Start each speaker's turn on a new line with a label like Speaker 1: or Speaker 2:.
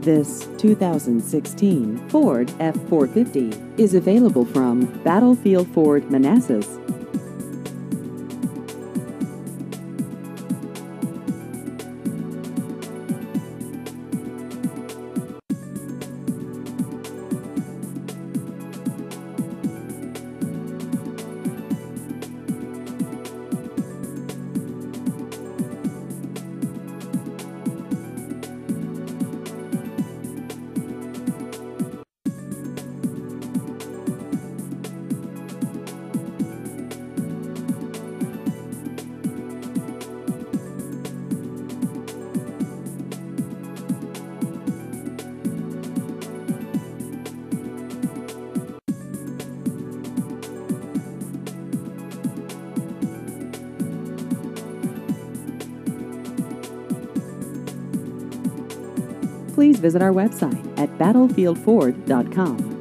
Speaker 1: This 2016 Ford F450 is available from Battlefield Ford, Manassas. Please visit our website at battlefieldford.com.